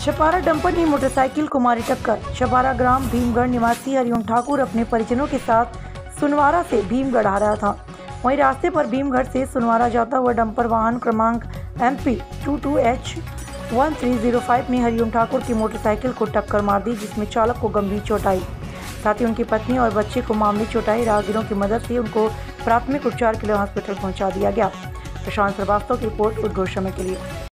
Chhapara dumper ने motorcycle को मारी टक्कर। छपारा ग्राम भीमगढ़ निवासी हरिओम ठाकुर अपने परिजनों के साथ सुनवारा से भीमगढ़ आ रहा था। वहीं रास्ते पर भीमगढ़ से सुनवारा जाता हुआ डंपर वाहन क्रमांक MP 22H1305 ने हरिओम ठाकुर की मोटरसाइकिल को टक्कर मार दी, जिसमें चालक को गंभीर चोट आई। साथ ही उनकी पत्नी और बच्चे को मामूली चोट आई। राहगीरों की मदद से उनको प्राथमिक उपचार के लिए हॉस्पिटल पहुंचा दिया गया। प्रशांत श्रीवास्तव की रिपोर्ट उद्घोष समय के लिए।